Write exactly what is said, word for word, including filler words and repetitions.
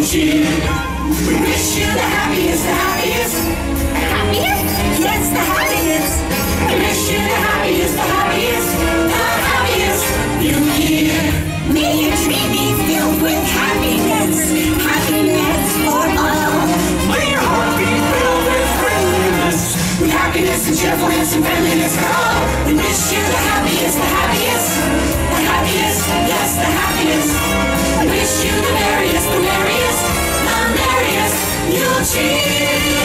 cheer. We wish you the happiest, the happiest. Happiest? Yes, the happiest. We wish you the happiest, the happiest, the happiest New Year. May your tree be filled with happiness, happiness for all. May your heart be filled with friendliness, with happiness and cheerfulness and friendliness for all. We wish you the happiest, the happiest, the happiest, yes, the happiest. We wish you the merriest, the merriest, the merriest New Year.